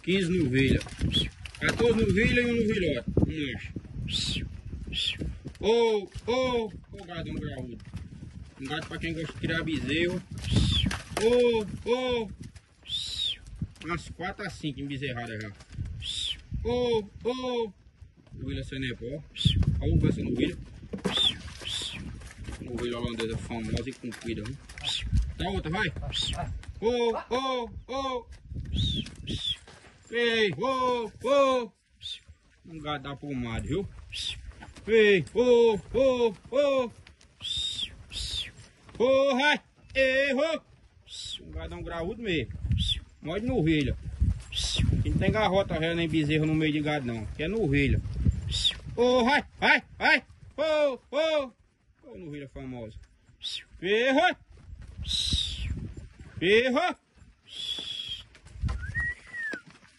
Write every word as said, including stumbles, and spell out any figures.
quinze novilhas. quatorze novilhas e um novilhote. Um macho. Ô, ô, ô gadão graúdo. Um gato para quem gosta de criar bezerro. Ô, ô. Umas quatro a cinco em bezerrada já. Ô, ô. Novilha Senepó. Olha o essa novilha. Novilha holandesa famosa e comprida. Dá outra, vai. Ô, ô, ô. Ei, ô, ô. Um gato da pomada, viu? Ei, ô, ô, ô. Ô, vai. Ei, ô. Um gadão graúdo mesmo. Mó de novilha. Aqui não tem garrota já nem bezerro no meio de gado não. Aqui é novilha. Ô, vai, vai, vai. Ô, ô. Ô, novilha famosa. Ferra. Ferra.